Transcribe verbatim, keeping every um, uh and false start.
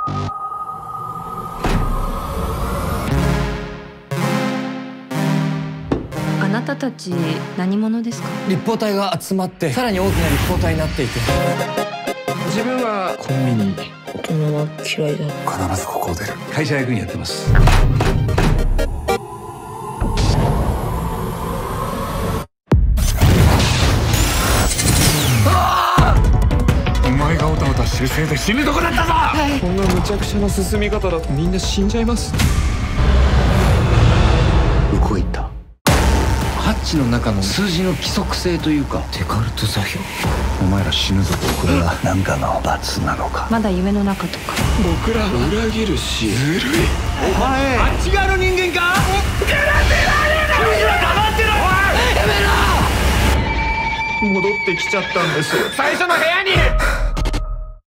あなたたち何者ですか？ 立方体が集まってさらに大きな立方体になっていて、 自分はコンビニ。 大人は嫌いだ。 必ずここを出る。会社役員やってます。お前がオタオタしてるせいで死ぬとこだったぞ。 こんな無茶苦茶な進み方だとみんな死んじゃいます。 向こう行った。 ハッチの中の数字の規則性というか、 デカルト座標。 お前ら死ぬぞ。これは何かの罰なのか。 まだ夢の中とか。 僕ら裏切るし。 ずるい。 お前あっち側の人間か？ 戻ってきちゃったんです。 最初の部屋に